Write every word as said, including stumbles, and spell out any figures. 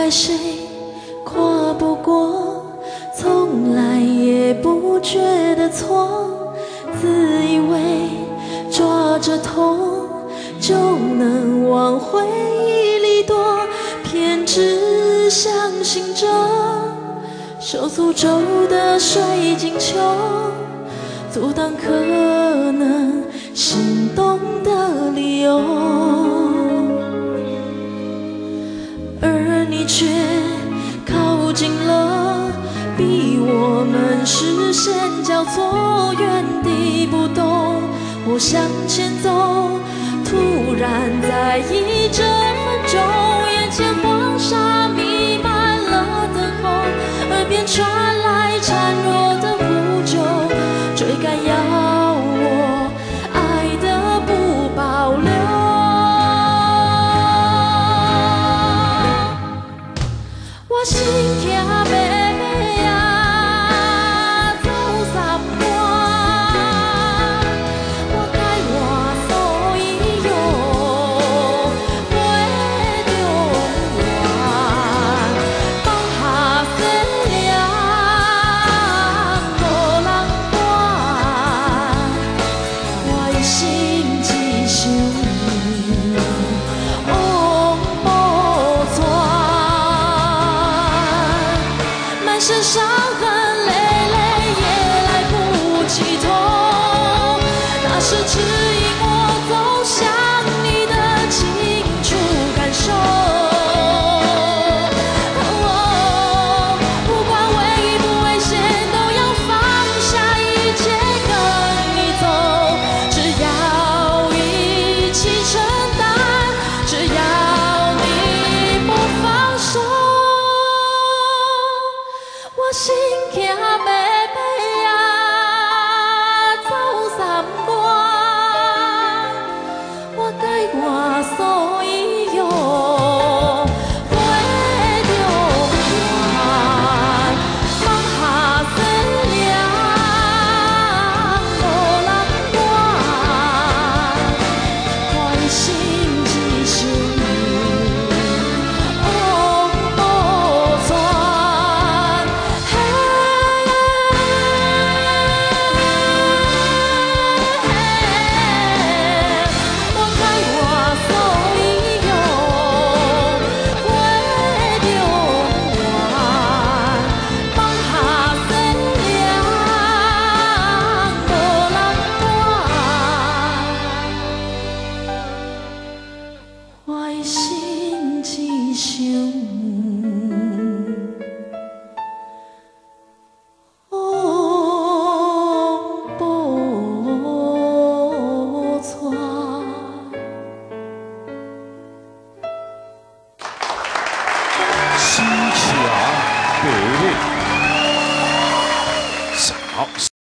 爱谁跨不过，从来也不觉得错，自以为抓着痛就能往回忆里躲，偏只相信着受诅咒的水晶球，阻挡可能心动的理由，而你却靠近了，逼我们视线交错，原地不动或向前走，突然在意这分钟，眼前黄沙弥漫了等候，耳边传来孱弱的呼救，追赶要我爱的不保留。我心骑马马啊，走三关，我改我所以用飞中原，放下世了无人管，我的心只想你往无传。满身伤痕累累也来不及痛，那是指引我走向你的清楚感受。哦，不管危与不危险，都要放下一切跟你走，只要一起承担，只要你不放手。我心骑马马啊，走三关，我改我所以用飞中原，放下世了无人管，我的心只想你往无传。我改我所以用飞中原，放下世了无人管，我的心只想。 心强北魏，好。